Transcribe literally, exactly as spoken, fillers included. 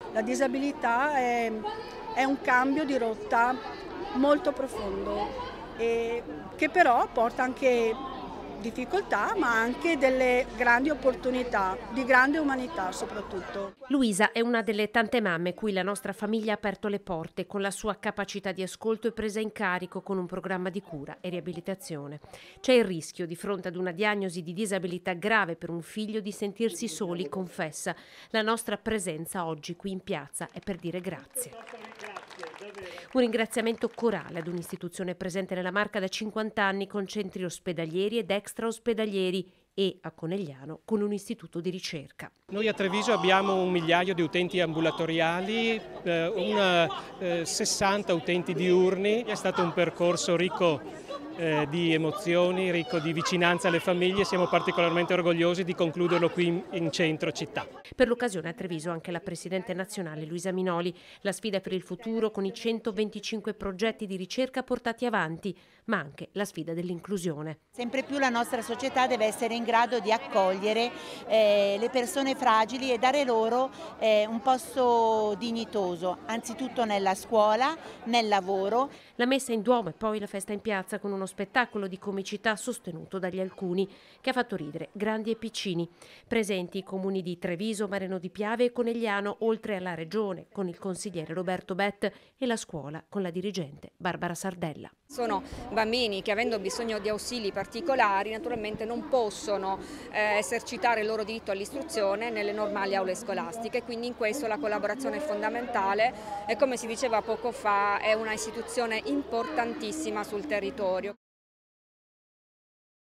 La disabilità è, è un cambio di rotta molto profondo, e che però porta anche difficoltà, ma anche delle grandi opportunità, di grande umanità soprattutto. Luisa è una delle tante mamme cui la nostra famiglia ha aperto le porte con la sua capacità di ascolto e presa in carico con un programma di cura e riabilitazione. C'è il rischio, di fronte ad una diagnosi di disabilità grave per un figlio, di sentirsi soli, confessa. La nostra presenza oggi qui in piazza è per dire grazie. Un ringraziamento corale ad un'istituzione presente nella Marca da cinquanta anni con centri ospedalieri ed extraospedalieri e a Conegliano con un istituto di ricerca. Noi a Treviso abbiamo un migliaio di utenti ambulatoriali, eh, una, eh, sessanta utenti diurni. È stato un percorso ricco eh, di emozioni, ricco di vicinanza alle famiglie. Siamo particolarmente orgogliosi di concluderlo qui in, in centro città. Per l'occasione a Treviso anche la Presidente nazionale Luisa Minoli. La sfida per il futuro con i centoventicinque progetti di ricerca portati avanti, ma anche la sfida dell'inclusione. Sempre più la nostra società deve essere in grado di accogliere eh, le persone fragili e dare loro eh, un posto dignitoso, anzitutto nella scuola, nel lavoro. La messa in Duomo e poi la festa in piazza con uno spettacolo di comicità sostenuto dagli alcuni che ha fatto ridere grandi e piccini. Presenti i comuni di Treviso, Mareno di Piave e Conegliano, oltre alla regione con il consigliere Roberto Bett e la scuola con la dirigente Barbara Sardella. Sono bambini che, avendo bisogno di ausili particolari, naturalmente non possono eh, esercitare il loro diritto all'istruzione nelle normali aule scolastiche, quindi in questo la collaborazione è fondamentale e, come si diceva poco fa, è una istituzione importantissima sul territorio.